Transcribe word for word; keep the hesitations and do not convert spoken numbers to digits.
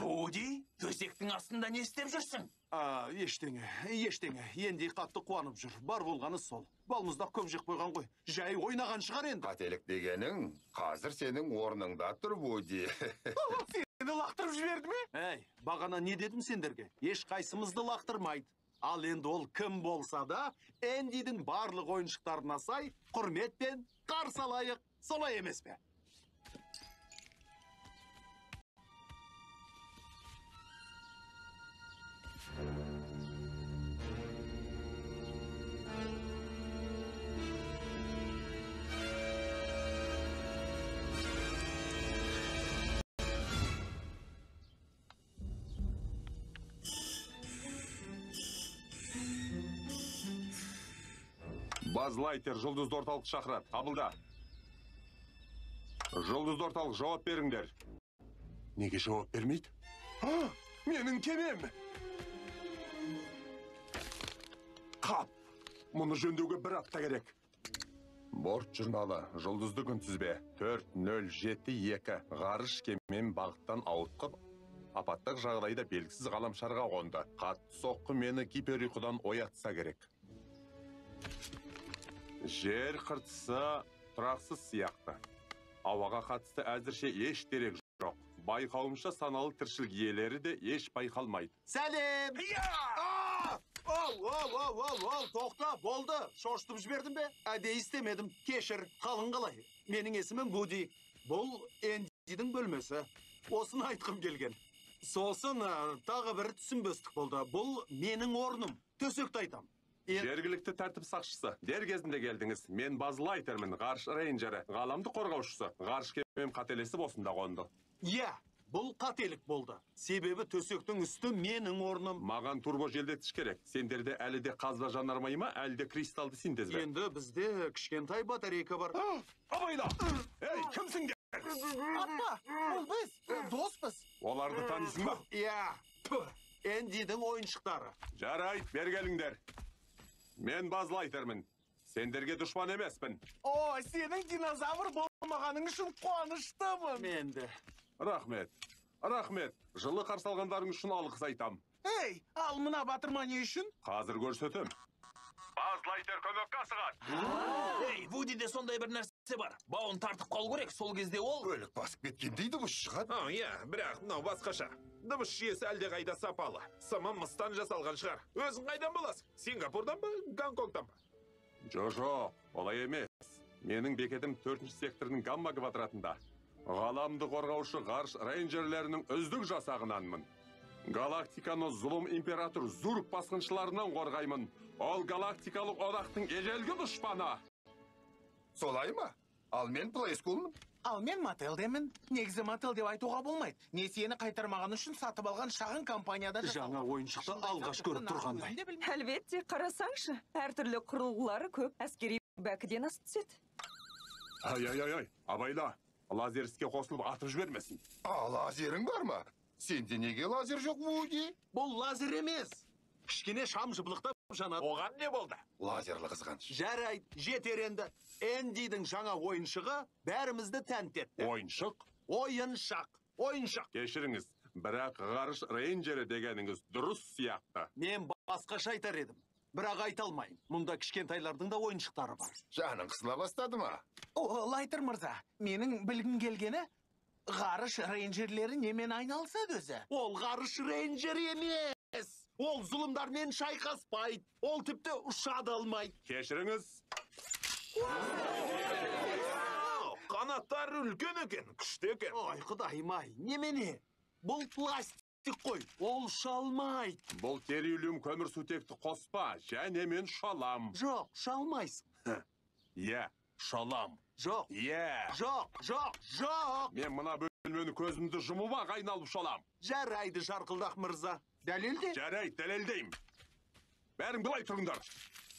Вуди, төсектің астында не істеп жүрсің? А, ештеңе, ештеңе. Енді қатты қуанып жүр. Бар болғаны сол. Балмұздақ көп жеп қойған ғой. Жай ойнаған шығар енді. Қателік дегенің, қазір сенің орныңда тұр, Вуди. Сені лақтырып жіберді ме? Әй, бағана не дедім сендерге? Еш қайсымызды лақтырмайды. Ал енді ол кім болса да, Эндидің барлық ойыншықтарына сай, құрметпен қарсы алайық. Солай емес пе? Базлайтер жұлдызды орталық шақырады. Қабылда. Жұлдызды орталық жауап беріңдер. Неге жауап бермейді? А, менің кемем! Қап! Мұны жөндеуге бір апта керек. Борт журналы, жұлдызды күнтізбе, төрт нөл жеті екі, ғарыш кемем бағыттан ауытқып, апаттық жағдайда белгісіз ғаламшарға қонды. Қатты соққы мені гиперұйқыдан оятса керек. Жер қыртысы тұрақсыз сияқты. Ауаға қатысты әзірше еш дерек жоқ. Байқауымша саналы тіршілік иелері де еш байқалмайды. Сәлем! Ол, ол, ол, ол, ол, тоқта, болды. Шошытып жібердім бе? Әдей істемедім. Кешір, қалың қалай. Менің есімім Вуди. Бұл Эндидің бөлмесі. Осын айтқым келген. Сосын тағы бір түсінбестік болды. Бұл менің орным. Төсекті айтам. Жергілікті тәртіп сақшысы, дер кезінде келдіңіз. Мен Базлайтермін, ғарыш рейнджері, ғаламды қорғаушысы. Ғарыш кемем қателесіп осында қонды. Иә, бұл қателік болды. Себебі төсектің үсті менің орным. Маған турбо желдеткіш керек. Сендерде әлі де қазба жанармай ма, әлі де кристалды синтез бе? Енді бізде кішкентай батарейка бар. Абайда! Ей, кімсіңдер? Апа, бұл біз, доспыз. Оларды танисың ба? Иә, Эндидің ойыншықтары. Жарайды, бер келіңдер. Мен Базлайтермін. Сендерге дұшпан емеспін. О, сенің динозавр болмағаның үшін қуаныштымын. Мен де. Рахмет. Рахмет. Жылы қарсы алғандарың үшін алғыс айтам. Ей, ал мына батырма не үшін? Қазір көрсетем. Базлайтер көмекке асығады. Ей, Вудиде сондай бір нәрсе бар. Бауын тартып қалу керек, сол кезде ол... Өлік басып кеткендей дыбыс шығады. А, иә, бірақ мынау басқаша. Дыбыс жүйесі әлде қайда сапалы. Сымы мыстан жасалған шығар. Өзің қайдан боласың? Сингапурдан ба, Гонконгтан ба? Жо-жо, олай емес. Менің бекетім төртінші секторының гамма квадратында. Ғаламды қорғаушы ғарыш рейнджерлерінің үздік жасағынанмын. Галактиканы зұлым император Зург басқыншыларынан қорғаймын. Ол галактикалық одақтың ежелгі дұшпаны. Солай ма? Ал мен Плейскулмын. Ал мен Мателдемін. Негізі Мател деп айтуға болмайды. Несиені қайтармаған үшін сатып алған шағын компанияда Жаңа ойыншықты алғаш көріп тұрғандай. Әлбетте, қарасаңшы, әртүрлі құрылғылары көп, әскери бәкіден асып түседі. Ай-ай-ай, абайла, лазер іске қосылып атып жібермесін. А, лазерің бар ма? Сенде неге лазер жоқ, Вуди? Бұл лазер емес. Кішкене шам жыбылықтап жанады. Оған не болды? Лазерлы қызғаныш. Жарайды, жетер енді. Эндидің жаңа ойыншығы бәрімізді тәнті етті. Ойыншық? Ойыншақ. Ойыншық. Кешіріңіз, бірақ ғарыш рейнджері дегеніңіз дұрыс сияқты. Мен басқаша айтар едім. Бірақ айта алмайым. Мұнда кішкентайлардың да ойыншықтары бар. Жаның қысыла бастады ма? О, Лайтер мырза, менің білгім келгені, ғарыш рейнджерлері немен айналысады өзі? Ол ғарыш рейнджері емес. Ол зұлымдармен шайқаспайды. Ол тіпті ұшады алмайды. Кешіріңіз. Қанаттары үлкен екен, күшті екен. Ой, құдайым-ай, немене? Бұл пластик қой, ол шалмайды. Бұл терилиум көмірсутекті қоспа, және мен шалам. Жоқ, шалмайсың. Иә, шалам. Жоқ. Иә. Жоқ, жоқ, жоқ. Мен мұна бөлмені көзімді жұмуға айналып шалам. Жарайды, Жарқылдақ мырза. Дәлелде? Жарайды, дәлелдеймін. Бәрің былай тұрыңдар.